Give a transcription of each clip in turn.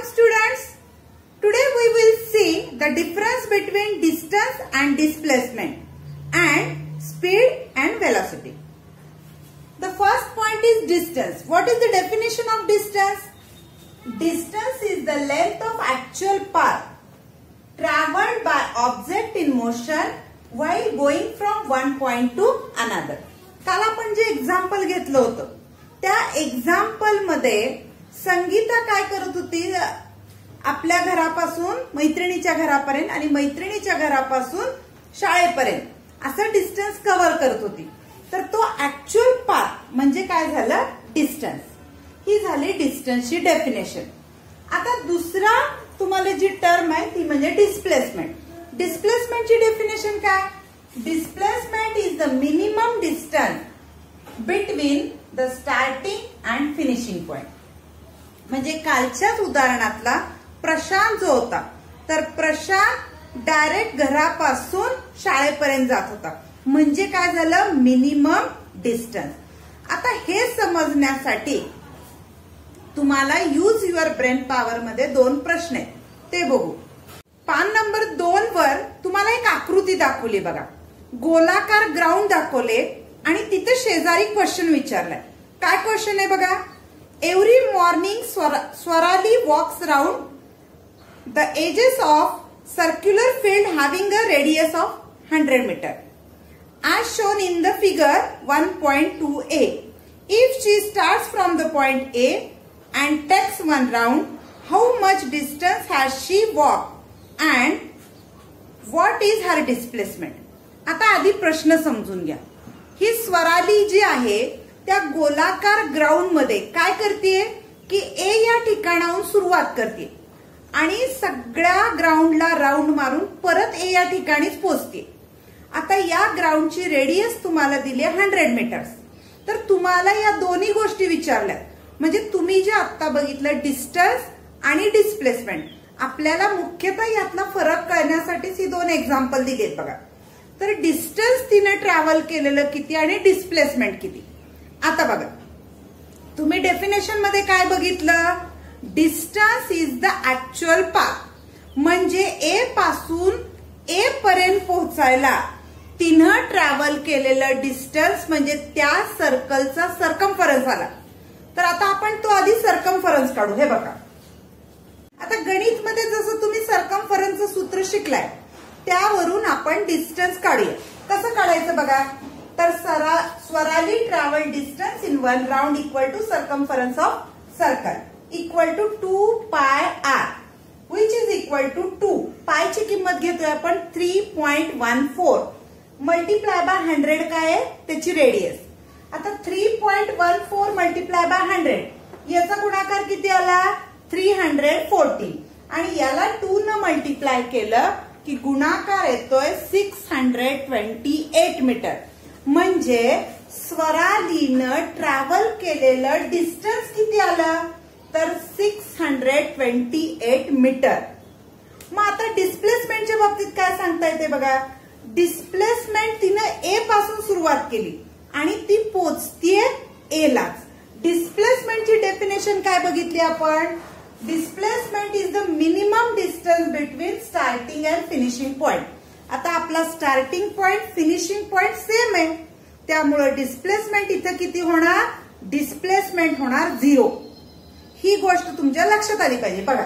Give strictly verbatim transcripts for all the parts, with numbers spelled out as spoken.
students, today we will see the difference between distance and displacement and speed and velocity. The first point is distance. What is the definition of distance? Distance is the length of actual path traveled by object in motion while going from one point to another. काल आपण जे example घेतलं होतं त्या example मध्ये संगीता काय करत होती, आपल्या घरापासून मैत्रिणीच्या घरापर्यंत आणि मैत्रिणीच्या घरापासून शाळेपर्यंत असं डिस्टन्स कव्हर करत होती. तर तो ऍक्च्युअल पाथ म्हणजे काय झालं, डिस्टन्स. ही झाली डिस्टन्सची डेफिनेशन. आता दुसरा तुम्हाला जी टर्म आहे ती म्हणजे डिस्प्लेसमेंट. डिस्प्लेसमेंटची डेफिनेशन काय? Displacement is the minimum distance between the starting and finishing point. म्हणजे कालच्याच उदाहरणातला प्रशांत जो होता, तर प्रशांत डायरेक्ट घरापासून शाळेपर्यंत जात होता, म्हणजे काय झालं, मिनिमम डिस्टन्स. आता हे समजण्यासाठी तुम्हाला यूज युअर ब्रेन पॉवर मध्ये दोन प्रश्न आहेत, ते बघू. पान नंबर दोन वर तुम्हाला एक आकृती दाखवली बघा. गोलाकार ग्राउंड दाखवले आणि तिथे शेजारी क्वेश्चन विचारलाय. काय क्वेश्चन आहे बघा. Every morning Swarali walks round the edges of circular field having a radius of hundred metre as shown in the figure one point two a. If she starts from the point A and takes one round, how much distance has she walked and what is her displacement? आता आधी प्रश्न समजून घ्या. ही स्वराली जी आहे त्या गोलाकार ground मध्ये काय करते की ए या ठिकाणाहून सुरुवात करते आणि सगळ्या ग्राउंडला राउंड मारून परत ए या ठिकाणीच पोहोचते. आता या ग्राउंडची रेडियस तुम्हाला दिली हंड्रेड मीटर्स. तर तुम्हाला या दोन्ही गोष्टी विचारल्या, म्हणजे तुम्ही जे आता बघितलं डिस्टन्स आणि डिस्प्लेसमेंट, आपल्याला मुख्यतः यातला फरक कळण्यासाठीच ही दोन एक्झाम्पल दिलेत बघा. तर डिस्टन्स तिने ट्रॅव्हल केलेलं किती आणि डिस्प्लेसमेंट किती. आता बघा, तुम्ही डेफिनेशन मध्ये काय बघितलं, distance is the actual path. म्हणजे ए पासून ए पर्यंत पोहोचायला तिनं ट्रॅव्हल केलेलं डिस्टन्स म्हणजे त्या सर्कलचा सर्कम्फरन्स आला. तर आता आपण तो आधी सर्कम्फरन्स काढू. हे बघा, आता गणित मध्ये जसं तुम्ही सर्कम्फरन्सचं सूत्र शिकलाय त्यावरून आपण डिस्टन्स काढूया. कसं काढायचं बघा. तर Swarali travel distance in one round equal to circumference of circle equal to two pi r which is equal to two. पायची किंमत घेतोय आपण three point one four multiply by hundred काय आहे त्याची रेडियस. आता three point one four multiply by hundred याचा गुणाकार किती आला, थ्री हंड्रेड फोर्टी. आणि याला टू न मल्टिप्लाय केलं की गुणाकार येतोय six hundred twenty eight metre. म्हणजे स्वरालीनं ट्रॅव्हल केलेलं डिस्टन्स किती आलं, तर six hundred twenty eight metre. मग आता डिस्प्लेसमेंटच्या बाबतीत काय सांगता येते बघा. डिस्प्लेसमेंट तिनं ए पासून सुरुवात केली आणि ती पोचतीये ए लाच. डिस्प्लेसमेंटची डेफिनेशन काय बघितली आपण. Displacement is the minimum distance between starting and finishing point. आता आपला starting point finishing point same आहे, त्यामुळे डिस्प्लेसमेंट इथं किती होणार, डिस्प्लेसमेंट होणार झिरो. ही गोष्ट तुमच्या लक्षात आली पाहिजे. बघा,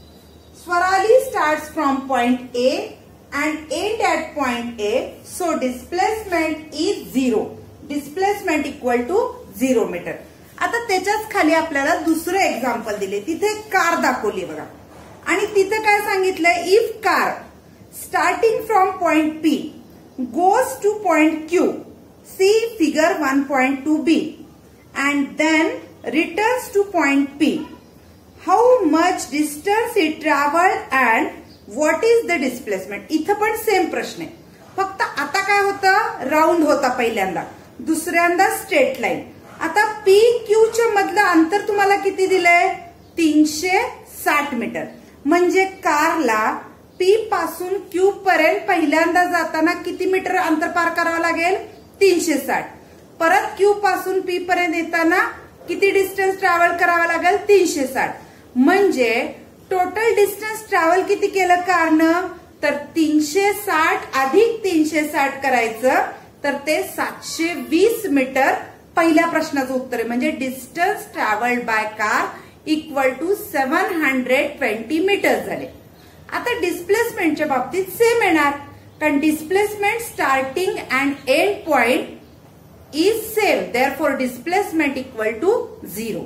Swarali starts from point A and end at point A, so displacement is zero. Displacement equal to zero metre. आता त्याच्याच खाली आपल्याला दुसरं एक्झाम्पल दिले. तिथे कार दाखवली बघा आणि तिथे काय सांगितलंय, if car starting from point P goes to point Q, see figure one point two B, and then returns to point P. How much distance it traveled and what is the displacement? इथं पण same प्रश्न आहे, फक्त आता काय होतं, round होता पहिल्यांदा, दुसऱ्यांदा स्ट्रेट लाईन. आता पी क्यू च्या मधलं अंतर तुम्हाला किती दिलंय, तीनशे साठ मीटर. म्हणजे कारला पी पासून क्यू पर्यंत पहिल्यांदा जाताना किती मीटर अंतर पार करावं लागेल, तीनशे साठ. परत क्यू पासून पी पर्यंत येताना किती डिस्टन्स ट्रॅव्हल करावा लागेल, तीनशे साठ. म्हणजे टोटल डिस्टन्स ट्रॅव्हल किती केलं कारनं, तर तीनशे साठ अधिक तीनशे साठ करायचं तर ते सातशे वीस मीटर पहिल्या प्रश्नाचं उत्तर आहे. म्हणजे distance travelled by car equal to seven hundred twenty metre झाले. आता डिस्प्लेसमेंटच्या बाबतीत सेम येणार, कारण displacement starting and end point is same, therefore displacement equal to zero.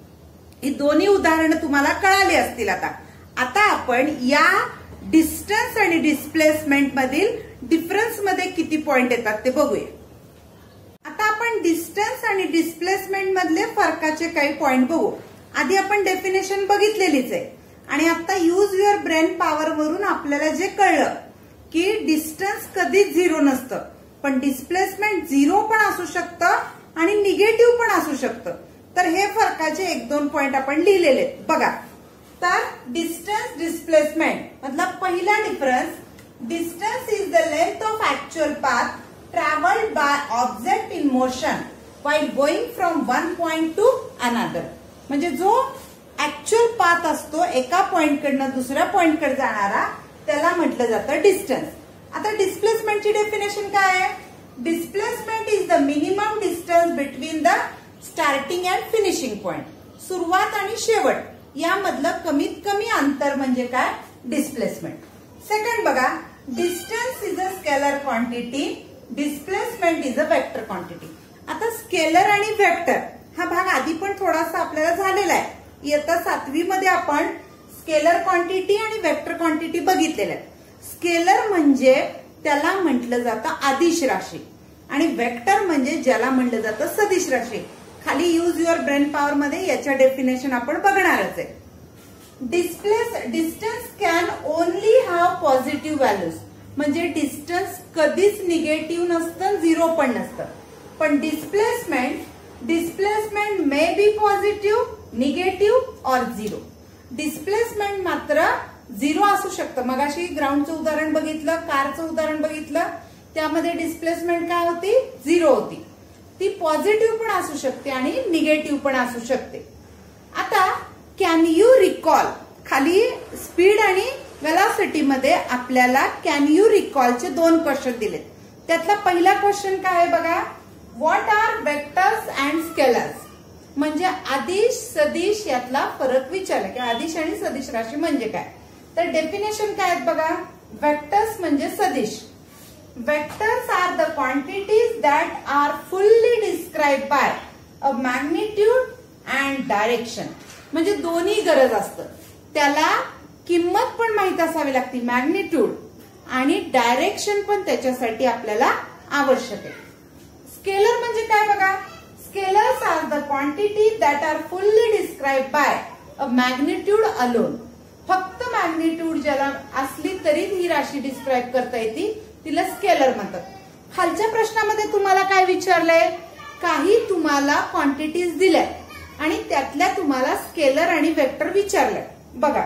ही दोन्ही उदाहरणं तुम्हाला कळाली असतील. आता आता आपण या डिस्टन्स आणि डिस्प्लेसमेंट मधील डिफरन्स मध्ये किती पॉइंट येतात ते बघूया. आता आपण डिस्टन्स आणि डिस्प्लेसमेंट मधले फरकाचे काही पॉइंट बघू. आधी आपण डेफिनेशन बघितलेलीच आहे आणि आता यूज युअर ब्रेन पॉवर वरून आपल्याला जे कळलं की डिस्टन्स कधीच झिरो नसतं, पण डिस्प्लेसमेंट झिरो पण असू शकतं आणि निगेटिव्ह पण असू शकतं. तर हे फरकाचे एक दोन पॉइंट आपण लिहिलेले आहेत बघा. तर डिस्टन्स डिस्प्लेसमेंट मतलब पहिला difference, distance is the length of actual path travelled by object in motion while going from one point to another. म्हणजे जो ऍक्च्युअल पाथ असतो एका पॉइंट कडनं दुसऱ्या पॉइंट कडे जाणारा त्याला म्हटलं जातं डिस्टन्स. आता डिस्प्लेसमेंटची डेफिनेशन काय आहे, displacement is the minimum distance between the starting and finishing point. सुरुवात आणि शेवट यामधलं कमीत कमी अंतर म्हणजे काय, डिस्प्लेसमेंट. सेकंड बघा, distance is a scalar quantity, displacement is a vector quantity. आता स्केलर आणि वेक्टर हा भाग आधी पण थोडासा आपल्याला झालेला आहे. इयत्ता सातवी मध्ये आपण स्केलर क्वांटिटी आणि वेक्टर क्वांटिटी बघितलेल्या आहेत. स्केलर म्हणजे त्याला म्हटलं जातं आदिश राशी आणि वेक्टर म्हणजे ज्याला म्हटलं जातं सदिश राशी. खाली यूज युअर ब्रेन पॉवर मध्ये याच्या डेफिनेशन आपण बघणारच आहे. Displace distance can only have positive values. म्हणजे डिस्टन्स कधीच निगेटिव्ह नसतं, झिरो पण नसतं. पण displacement displacement may be positive, negative और झिरो. डिस्प्लेसमेंट मात्र झिरो असू शकतं. मगाशी ग्राउंडचं उदाहरण बघितलं, कारचं उदाहरण बघितलं, त्यामध्ये डिस्प्लेसमेंट काय होती, झिरो होती. ती पॉझिटिव्ह पण असू शकते आणि निगेटिव्ह पण असू शकते. आता कॅन यू रिकॉल, खाली स्पीड आणि वेलॉसिटी मध्ये आपल्याला कॅन यू रिकॉलचे दोन क्वेश्चन दिलेत. त्यातला पहिला क्वेश्चन काय आहे बघा, what are vectors and scalars. म्हणजे आदिश सदिश यातला फरक विचारला की आदिश आणि सदिश राशी म्हणजे काय. तर डेफिनेशन काय आहेत बघा, वेक्टर्स म्हणजे सदिश. Vectors are the quantities that are fully described by a magnitude and direction. म्हणजे दोन्ही गरज असतं, त्याला किंमत पण माहित असावी लागते, मॅग्निट्यूड आणि डायरेक्शन पण त्याच्यासाठी आपल्याला आवश्यक आहे. स्केलर म्हणजे काय बघा, scalars are the quantity that are fully describe by a magnitude alone. फक्त मॅग्निट्यूड ज्याला असली तरी ही राशी डिस्क्राइब करता येते, तिला स्केलर म्हणतात. खालच्या प्रश्नामध्ये तुम्हाला काय विचारलंय, काही तुम्हाला क्वांटिटीज दिल्या आणि त्यातल्या तुम्हाला स्केलर आणि वेक्टर विचारलंय. बघा,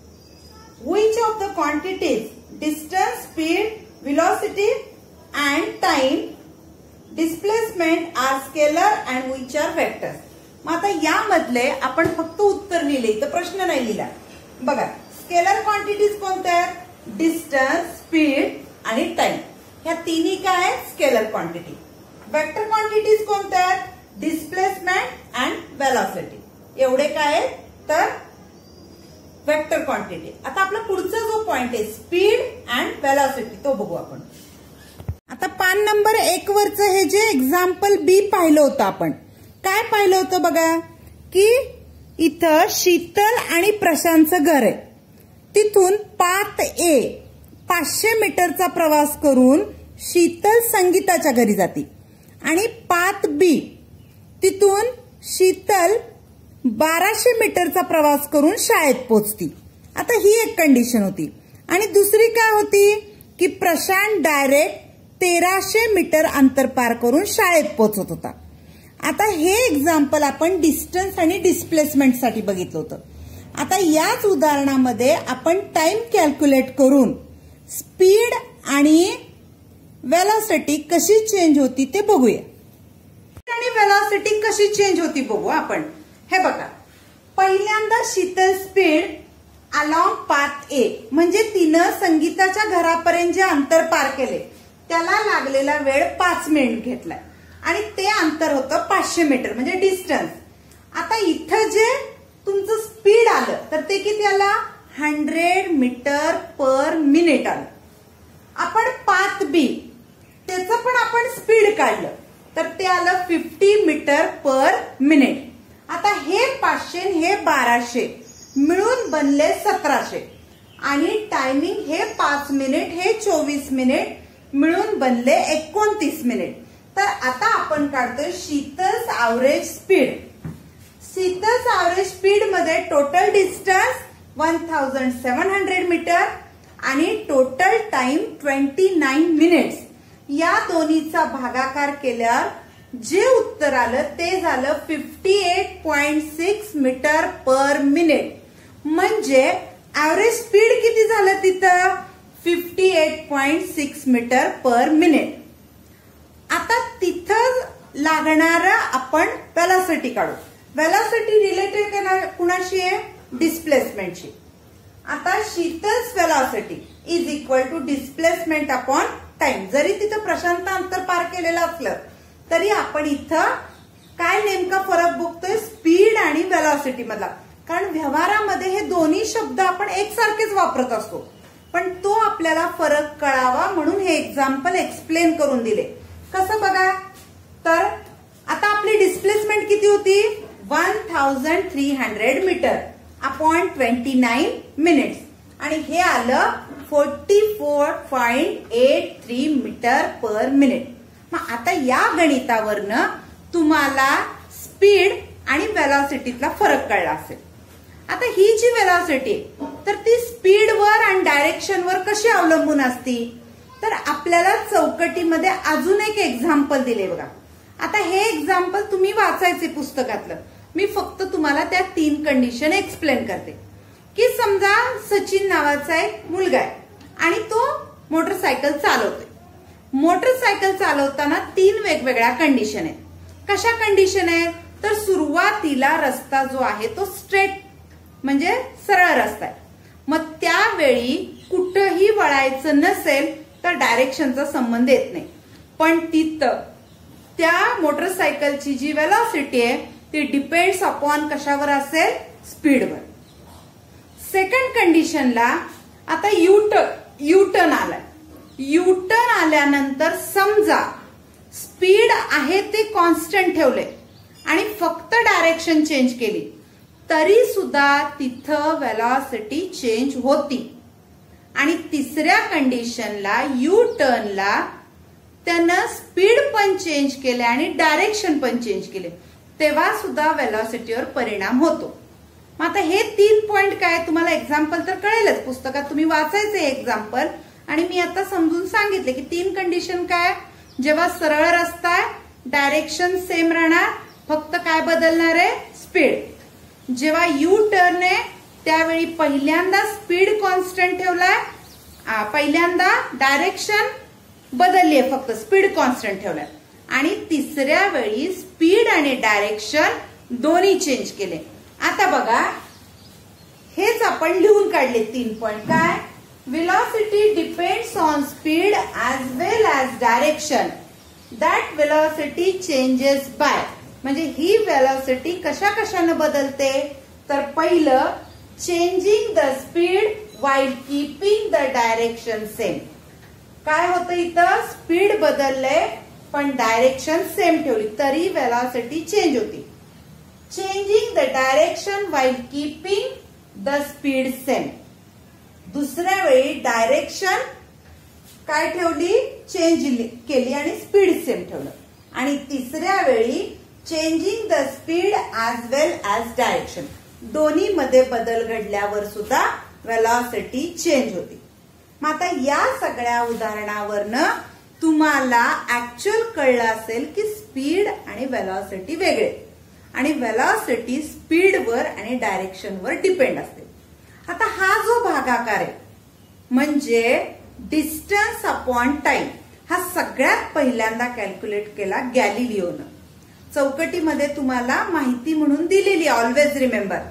which of the quantities distance, speed, velocity and time displacement are scalar and which are vectors. मग आता यामधले आपण फक्त उत्तर लिहिले, तर प्रश्न नाही लिहिला. बघा, स्केलर क्वांटिटीज कोणत्या आहेत, डिस्टन्स, स्पीड आणि टाइम. ह्या तिन्ही काय आहेत, स्केलर क्वांटिटी. वेक्टर क्वांटिटीज कोणत्या आहेत, डिस्प्लेसमेंट अँड वेलॉसिटी. एवढे काय आहेत, तर वेक्टर क्वांटिटी. आता आपला पुढचा जो पॉइंट आहे स्पीड अँड वेलॉसिटी, तो बघू आपण. आता पान नंबर एक वरचं हे जे एक्झाम्पल बी पाहिलं होतं आपण, काय पाहिलं होतं बघा, की इथं शीतल आणि प्रशांतचं घर आहे. तिथून पाथ ए पाचशे मीटरचा प्रवास करून शीतल संगीताच्या घरी जाते आणि पाथ बी तिथून शीतल बाराशे मीटरचा प्रवास करून शाळेत पोहोचती. आता ही एक कंडिशन होती. आणि दुसरी काय होती की प्रशांत डायरेक्ट तेराशे मीटर अंतर पार करून शाळेत पोहोचत होता. आता हे एक्झाम्पल आपण डिस्टन्स आणि डिस्प्लेसमेंटसाठी बघितलं होतं. आता याच उदाहरणामध्ये आपण टाइम कॅल्क्युलेट करून स्पीड आणि वेलॉसिटी कशी चेंज होती ते बघूया. आणि वेलॉसिटी कशी चेंज होती बघू आपण. हे बघा, पहिल्यांदा Sheetal speed along path A, म्हणजे तिनं संगीताच्या घरापर्यंत जे अंतर पार केले त्याला लागलेला वेळ पाच मिनिट घेतलाय आणि ते अंतर होतं पाचशे मीटर म्हणजे डिस्टन्स. आता इथं जे तुमचं स्पीड आलं तर ते किती आला, हंड्रेड मीटर पर मिनिट आलं. आपण पाथ बी त्याचं पण आपण स्पीड काढलं तर ते आलं फिफ्टी मीटर पर मिनिट. आता हे पाचशे हे बाराशे मिळून बनले सतराशे आणि टायमिंग हे पाच मिनिट हे चोवीस मिनिट मिळून बनले एकोणतीस मिनिट. तर आता आपण काढतोय Sheetal's average speed. Sheetal's average speed मध्ये total distance one thousand seven hundred metre आणि total time twenty nine minutes. या दोन्हीचा भागाकार केल्यावर जे उत्तर आलं ते झालं fifty eight point six metre per minute. म्हणजे ॲव्हरेज स्पीड किती झालं तिथं, fifty eight point six metre per minute. आता तिथं लागणारं आपण वेलॉसिटी काढू. वेलॉसिटी रिलेटेड कुणाशी आहे, डिस्प्लेसमेंटशी. आता Sheetal's velocity is equal to displacement upon time. जरी तिथं प्रशांत अंतर पार केलेलं असलं तरी आपण इथं काय नेमका फरक बघतोय, स्पीड आणि वेलॉसिटी मधला. कारण व्यवहारामध्ये हे दोन्ही शब्द आपण एकसारखेच वापरत असतो, पण तो आपल्याला फरक कळावा म्हणून हे एक्झाम्पल एक्सप्लेन करून दिले. कसं बघा, तर आता आपली डिस्प्लेसमेंट किती होती, one thousand three hundred metre upon twenty nine minutes आणि हे आलं forty four point eight three metre per minute. मग आता या गणितावरनं तुम्हाला स्पीड आणि वेलॉसिटीतला फरक कळला असेल. आता ही जी वेलॉसिटी तर ती स्पीडवर आणि डायरेक्शनवर कशी अवलंबून असती, तर आपल्याला चौकटीमध्ये अजून एक एक्झाम्पल दिले बघा. आता हे एक्झाम्पल तुम्ही वाचायचे पुस्तकातलं, मी फक्त तुम्हाला त्या तीन कंडिशन एक्सप्लेन करते. की समजा सचिन नावाचा एक मुलगा आहे आणि तो मोटरसायकल चालवतोय. मोटरसायकल चालवताना तीन वेगवेगळ्या कंडिशन आहेत. कशा कंडिशन आहेत, तर सुरुवातीला रस्ता जो आहे तो स्ट्रेट म्हणजे सरळ रस्ता आहे. मग त्यावेळी कुठंही वळायचं नसेल तर डायरेक्शनचा संबंध येत नाही. पण तिथं त्या मोटरसायकलची जी वेलॉसिटी आहे ती डिपेंड्स अपॉन कशावर असेल, स्पीडवर. सेकंड कंडिशनला आता युटर्न युटर्न आलाय. युटर्न आल्यानंतर समजा स्पीड आहे ते कॉन्स्टंट ठेवले आणि फक्त डायरेक्शन चेंज केली तरी सुद्धा तिथं वेलॉसिटी चेंज होती. आणि तिसऱ्या कंडिशनला यू टर्नला त्यानं स्पीड पण चेंज केले आणि डायरेक्शन पण चेंज केले तेव्हा सुद्धा वेलॉसिटीवर परिणाम होतो. मग आता हे तीन पॉइंट काय तुम्हाला एक्झाम्पल तर कळेलच, पुस्तकात तुम्ही वाचायचे एक्झाम्पल. आणि मी आता समजून सांगितले की तीन कंडिशन काय, जेव्हा सरळ रस्ता आहे डायरेक्शन सेम राहणार, फक्त काय बदलणार आहे, स्पीड. जेव्हा यू टर्न आहे त्यावेळी पहिल्यांदा स्पीड कॉन्स्टंट ठेवलाय, पहिल्यांदा डायरेक्शन बदलली आहे, फक्त स्पीड कॉन्स्टंट ठेवलाय. आणि तिसऱ्या वेळी स्पीड आणि डायरेक्शन दोन्ही चेंज केले. आता बघा हेच आपण लिहून काढले तीन पॉइंट. काय, velocity depends on speed as well as direction. That velocity changes by. म्हणजे ही velocity कशा कशाने बदलते, तर पहिलं changing the speed while keeping the direction same. काय होतं इथं, स्पीड बदलले पण डायरेक्शन सेम ठेवली तरी velocity चेंज होती. Changing the direction while keeping the speed same. दुसऱ्या वेळी डायरेक्शन काय ठेवली, चेंज केली आणि स्पीड सेम ठेवलं. आणि तिसऱ्या वेळी changing the speed as well as direction, दोन्ही मध्ये बदल घडल्यावर सुद्धा वेलॉसिटी चेंज होती. मग आता या सगळ्या उदाहरणावरनं तुम्हाला ऍक्च्युअल कळलं असेल की स्पीड आणि वेलॉसिटी वेगळे आणि वेलॉसिटी स्पीडवर आणि डायरेक्शनवर डिपेंड असते. आता हा जो भागाकार आहे म्हणजे डिस्टन्स अपॉन टाइम, हा सगळ्यात पहिल्यांदा कॅल्क्युलेट केला गॅलिलिओनं. चौकटीमध्ये तुम्हाला माहिती म्हणून दिलेली, ऑलवेज रिमेंबर.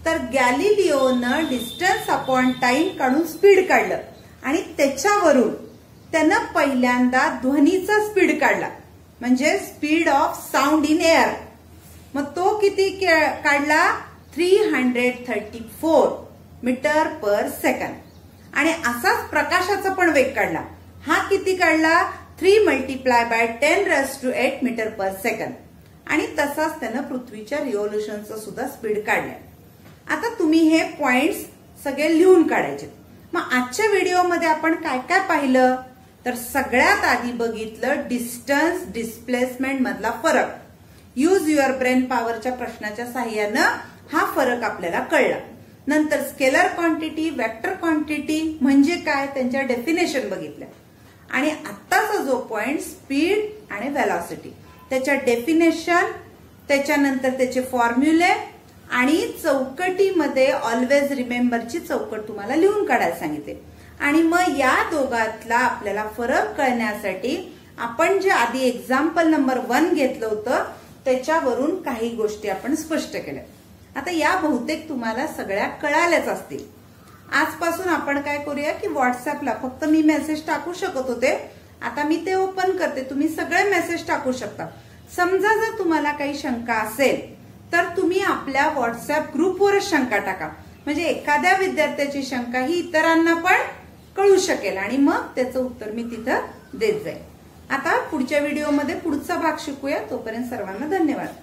तर गॅलिलिओनं डिस्टन्स अपॉन टाइम काढून स्पीड काढलं आणि त्याच्यावरून त्यानं पहिल्यांदा ध्वनीचा स्पीड काढला, म्हणजे speed of sound in air. मग तो किती काढला? Three hundred thirty four metre per second. आणि असाच प्रकाशाचा पण वेग काढला. हा किती काढला? Three multiply by ten raise to eight metre per second. आणि तसाच त्यानं पृथ्वीच्या रिव्होल्युशनचं सुद्धा स्पीड काढलंय. आता तुम्ही हे पॉइंट्स सगळे लिहून काढायचे. मग आजच्या व्हिडिओमध्ये आपण काय काय पाहिलं? तर सगळ्यात आधी बघितलं डिस्टन्स डिस्प्लेसमेंट मधला फरक. यूज युअर ब्रेन पॉवरच्या प्रश्नाच्या साह्यानं हा फरक आपल्याला कळला. नंतर स्केलर क्वांटिटी, वेक्टर क्वांटिटी म्हणजे काय त्यांच्या डेफिनेशन बघितल्या. आणि आत्ताचा जो पॉइंट स्पीड आणि व्हेलॉसिटी, त्याच्या डेफिनेशन, त्याच्यानंतर त्याचे फॉर्म्युले आणि चौकटीमध्ये ऑलवेज रिमेंबरची चौकट तुम्हाला लिहून काढायला सांगितले. आणि मग या दोघातला आपल्याला फरक कळण्यासाठी आपण जे आधी एक्झाम्पल नंबर वन घेतलं होतं त्याच्यावरून काही गोष्टी आपण स्पष्ट केल्या. आता या बहुतेक तुम्हाला सगळ्या कळाल्याच असतील. आजपासून आपण काय करूया की व्हॉट्सअपला फक्त मी मेसेज टाकू शकत होते, आता मी ते ओपन करते. तुम्ही सगळे मेसेज टाकू शकता. समजा जर तुम्हाला काही शंका असेल तर तुम्ही आपल्या व्हॉट्सअप ग्रुपवरच शंका टाका, म्हणजे एखाद्या विद्यार्थ्याची शंका ही इतरांना पण कळू शकेल आणि मग त्याचं उत्तर मी तिथं देत जाईल. आता पुढच्या व्हिडिओमध्ये पुढचा भाग शिकूया. तोपर्यंत सर्वांना धन्यवाद.